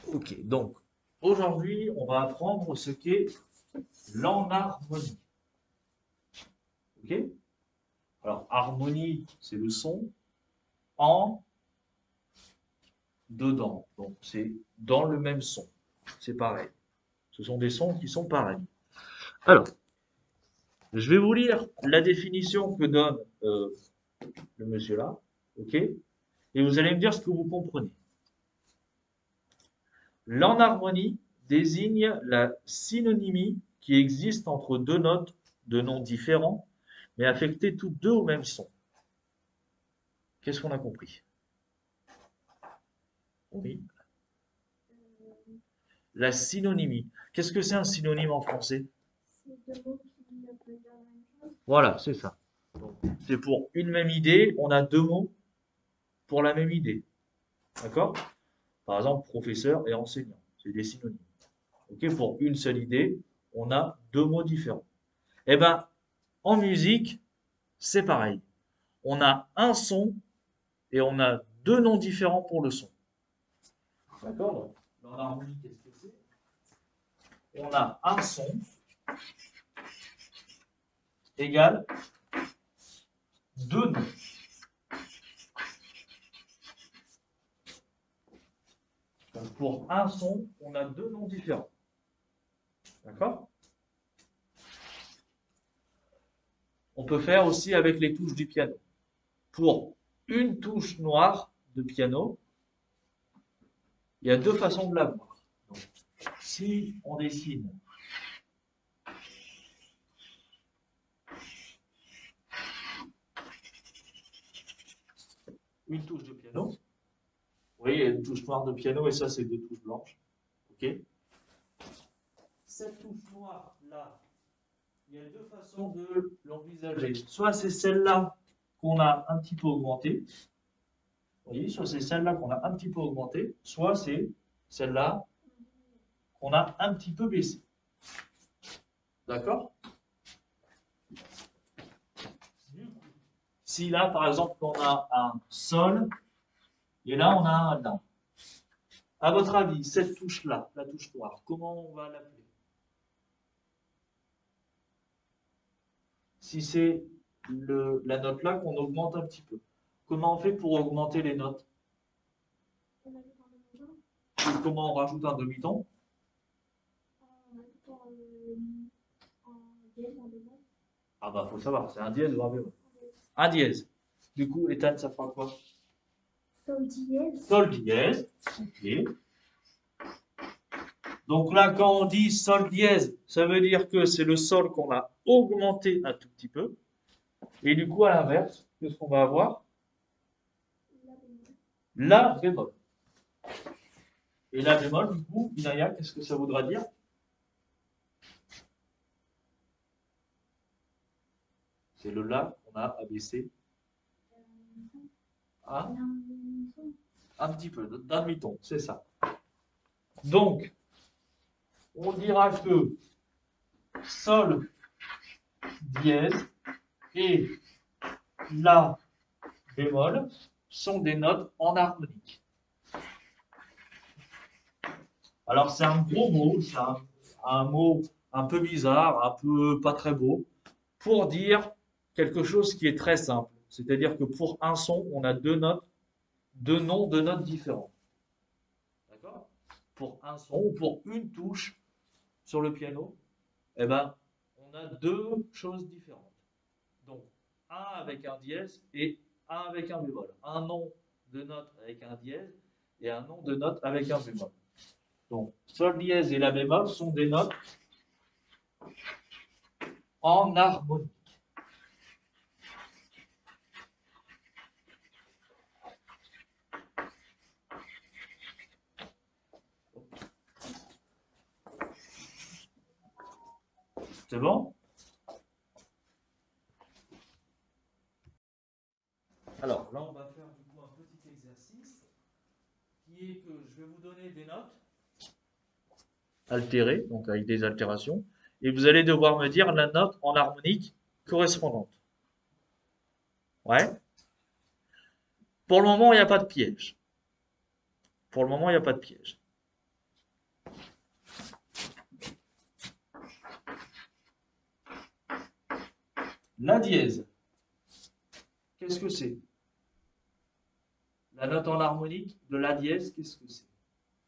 Ok, donc aujourd'hui, on va apprendre ce qu'est l'enharmonie. Ok? Alors, harmonie, c'est le son, en, dedans. Donc, c'est dans le même son. C'est pareil. Ce sont des sons qui sont pareils. Alors, je vais vous lire la définition que donne le monsieur là. Ok? Et vous allez me dire ce que vous comprenez. L'enharmonie désigne la synonymie qui existe entre deux notes de noms différents, mais affectées toutes deux au même son. Qu'est-ce qu'on a compris? Oui. La synonymie. Qu'est-ce que c'est un synonyme en français? Voilà, c'est ça. C'est pour une même idée, on a deux mots pour la même idée. D'accord? Par exemple, professeur et enseignant. C'est des synonymes. Ok? Pour une seule idée, on a deux mots différents. Eh ben, en musique, c'est pareil. On a un son et on a deux noms différents pour le son. D'accord? Donc, dans l'harmonie, qu'est-ce que c'est? On a un son égal deux noms. Donc, pour un son, on a deux noms différents. D'accord? On peut faire aussi avec les touches du piano. Pour une touche noire de piano, il y a deux façons de la voir. Donc, si on dessine une touche de piano, vous voyez, il y a une touche noire de piano et ça, c'est deux touches blanches. Ok? Cette touche noire là, il y a deux façons de l'envisager. Soit c'est celle-là qu'on a un petit peu augmentée, vous voyez, soit c'est celle-là qu'on a un petit peu augmentée, soit c'est celle-là qu'on a un petit peu baissée. D'accord? Si là, par exemple, on a un sol et là, on a un la. À votre avis, cette touche-là, la touche noire, comment on va l'appeler? Si c'est la note là qu'on augmente un petit peu. Comment on fait pour augmenter les notes? Comment on rajoute un demi-ton? Ah bah faut savoir, c'est un dièse ou un bémol. Un dièse. Du coup, Ethan, ça fera quoi? Sol dièse. Sol dièse. Ok. Donc là, quand on dit sol dièse, ça veut dire que c'est le sol qu'on a augmenté un tout petit peu. Et du coup, à l'inverse, qu'est-ce qu'on va avoir? La bémol. Et la bémol, du coup, Inaya, qu'est-ce que ça voudra dire? C'est le la qu'on a abaissé à un petit peu, d'un demi-ton, c'est ça. Donc, on dira que sol dièse et la bémol sont des notes en harmonique. Alors, c'est un gros mot, c'est un mot un peu bizarre, un peu pas très beau, pour dire quelque chose qui est très simple. C'est-à-dire que pour un son, on a deux notes, deux noms de notes différents. D'accord? Pour un son ou pour une touche sur le piano, eh ben, on a deux choses différentes. Donc, un avec un dièse et un avec un bémol. Un nom de note avec un dièse et un nom de note avec un bémol. Donc, sol dièse et la bémol sont des notes en harmonie. C'est bon? Alors, là, on va faire du coup un petit exercice qui est que je vais vous donner des notes altérées, donc avec des altérations, et vous allez devoir me dire la note en harmonique correspondante. Ouais? Pour le moment, il n'y a pas de piège. Pour le moment, il n'y a pas de piège. La dièse, qu'est-ce que c'est? La note en harmonique de la dièse, qu'est-ce que c'est?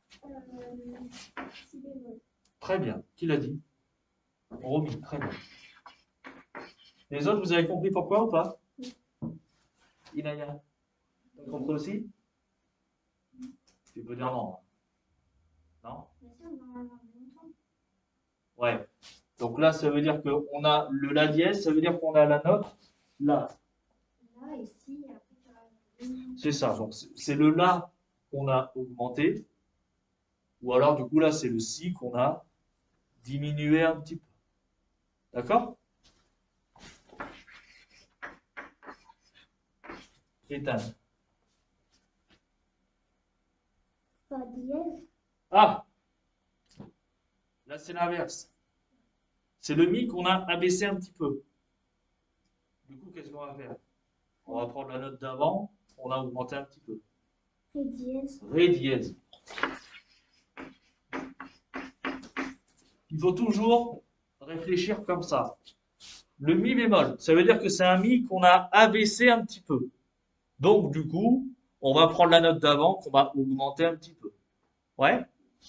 Si bémol. Très bien. Qui l'a dit? Romy, très bien. Les autres, vous avez compris pourquoi ou pas? Inaya, t'as compris aussi? Tu peux dire non. Non? Bien sûr, on en a longtemps. Ouais. Donc là, ça veut dire qu'on a le la dièse, ça veut dire qu'on a la note là. Là, ici, et après, tu as C'est ça. Donc c'est le la qu'on a augmenté. Ou alors, du coup, là, c'est le si qu'on a diminué un petit peu. D'accord? Ethan. Fa dièse. Ah! Là, c'est l'inverse. C'est le mi qu'on a abaissé un petit peu. Du coup, qu'est-ce qu'on va faire? On va prendre la note d'avant, on a augmenté un petit peu. Ré dièse. Ré dièse. Il faut toujours réfléchir comme ça. Le mi bémol, ça veut dire que c'est un mi qu'on a abaissé un petit peu. Donc, du coup, on va prendre la note d'avant qu'on va augmenter un petit peu. Ouais?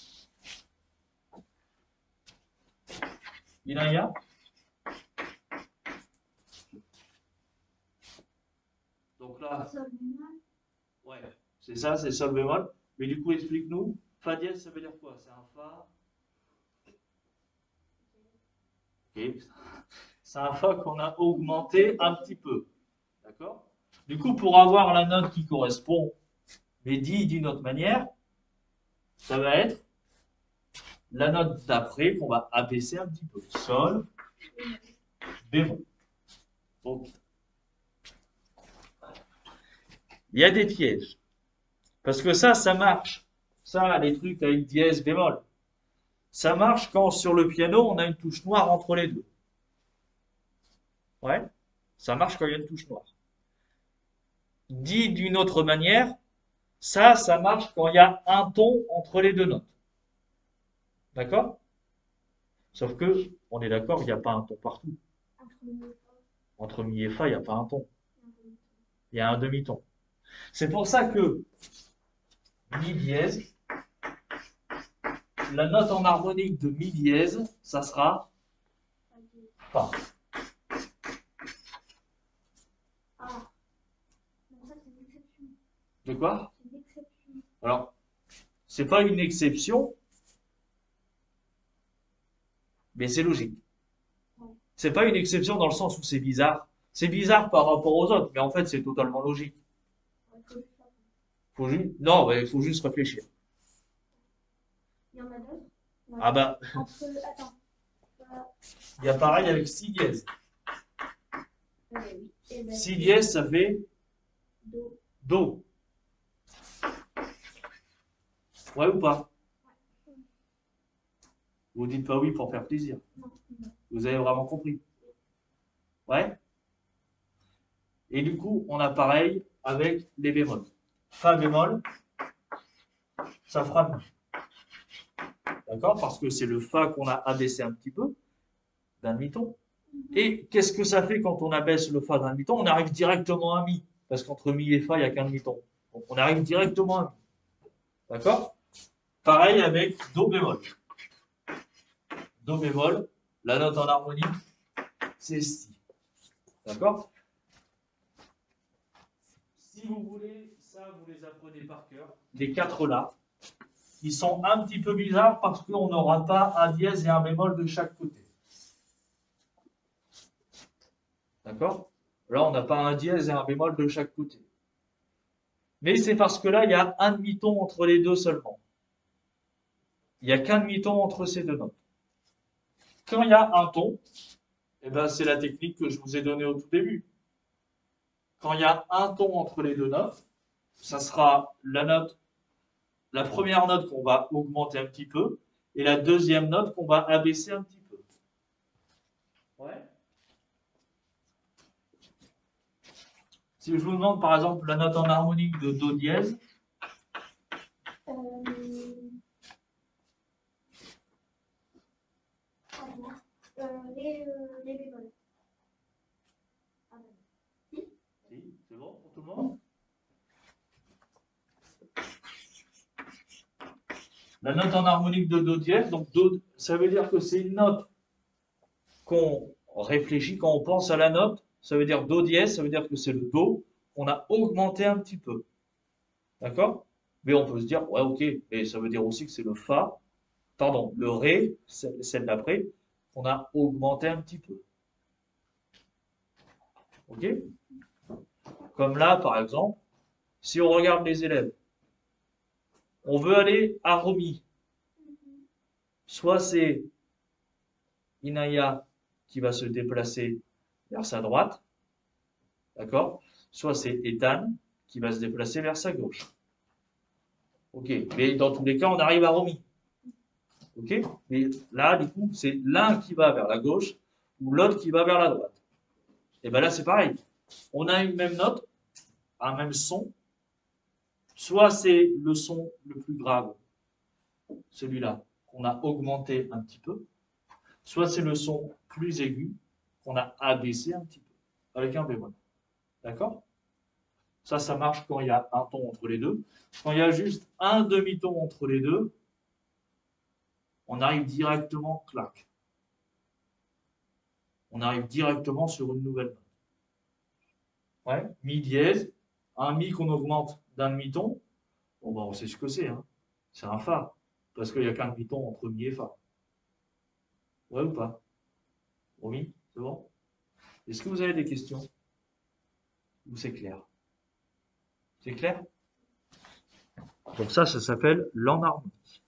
Inaya? Donc là, Sol bémol. ouais, c'est ça, c'est sol bémol. Mais du coup, explique-nous. Fa dièse, ça veut dire quoi? C'est un fa. Ok. C'est un fa qu'on a augmenté un petit peu. D'accord? Du coup, pour avoir la note qui correspond, mais dit d'une autre manière, ça va être la note d'après qu'on va abaisser un petit peu. Sol, bémol. Donc, il y a des pièges. Parce que ça marche. Ça, les trucs avec dièse, bémol. Ça marche quand sur le piano, on a une touche noire entre les deux. Ouais, ça marche quand il y a une touche noire. Dit d'une autre manière, ça marche quand il y a un ton entre les deux notes. D'accord? Sauf que, on est d'accord, il n'y a pas un ton partout. Entre mi et fa. Entre mi et fa, il n'y a pas un ton. Un demi-ton. Il y a un demi-ton. C'est pour ça que mi dièse, la note en harmonique de mi dièse, ça sera Fa dièse. fa. Ah. Non, ça, c'est une exception. De quoi? C'est une exception. Alors, c'est pas une exception, mais c'est logique. Ouais. C'est pas une exception dans le sens où c'est bizarre. C'est bizarre par rapport aux autres, mais en fait, c'est totalement logique. Ouais, faut juste faire. Faut juste, non, mais il faut juste réfléchir. Il y en a d'autres? Ouais. Ah bah, Entre. Attends. Fa. il y a pareil avec si dièse. Oui. Et ben, Si dièse, ça fait do. do. Ouais ou pas? Vous dites pas oui pour faire plaisir. Non. Non. Vous avez vraiment compris. Ouais? Et du coup, on a pareil avec les bémols. Fa bémol, ça fera mi. D'accord? Parce que c'est le fa qu'on a abaissé un petit peu d'un demi-ton. Et qu'est-ce que ça fait quand on abaisse le fa d'un demi-ton? On arrive directement à mi. Parce qu'entre mi et fa, il n'y a qu'un demi-ton. Donc on arrive directement à mi. D'accord? Pareil avec do bémol. Do bémol, la note en harmonie, c'est si. D'accord? Si vous voulez, ça, vous les apprenez par cœur. Les quatre là, ils sont un petit peu bizarres parce qu'on n'aura pas un dièse et un bémol de chaque côté. D'accord? Là, on n'a pas un dièse et un bémol de chaque côté. Mais c'est parce que là, il y a un demi-ton entre les deux seulement. Il n'y a qu'un demi-ton entre ces deux notes. Quand il y a un ton, eh ben, c'est la technique que je vous ai donnée au tout début. Quand il y a un ton entre les deux notes, ça sera la première note qu'on va augmenter un petit peu et la deuxième note qu'on va abaisser un petit peu. Ouais. Si je vous demande par exemple la note en harmonique de do dièse, Les bémols. La note en harmonique de do dièse, donc do, ça veut dire que c'est une note qu'on réfléchit quand on pense à la note. Ça veut dire do dièse, ça veut dire que c'est le do qu'on a augmenté un petit peu. D'accord? Mais on peut se dire, ouais, ok, et ça veut dire aussi que c'est le fa, pardon, le ré, celle d'après, qu'on a augmenté un petit peu. Ok? Comme là, par exemple, si on regarde les élèves, on veut aller à Romy. Soit c'est Inaya qui va se déplacer vers sa droite, d'accord? Soit c'est Ethan qui va se déplacer vers sa gauche. Ok, mais dans tous les cas, on arrive à Romy. Ok, mais là, du coup, c'est l'un qui va vers la gauche ou l'autre qui va vers la droite. Et bien là, c'est pareil. On a une même note, un même son. Soit c'est le son le plus grave, celui-là, qu'on a augmenté un petit peu. Soit c'est le son plus aigu, qu'on a abaissé un petit peu, avec un bémol. D'accord? Ça marche quand il y a un ton entre les deux. Quand il y a juste un demi-ton entre les deux, on arrive directement, clac. On arrive directement sur une nouvelle note. Ouais, mi dièse, un mi qu'on augmente d'un demi-ton. Bon, bah, on sait ce que c'est, hein. C'est un fa. Parce qu'il n'y a qu'un demi-ton entre mi et fa. Ouais ou pas? Oui, c'est bon? Est-ce que vous avez des questions? Ou c'est clair? C'est clair? Donc ça s'appelle l'enharmonie.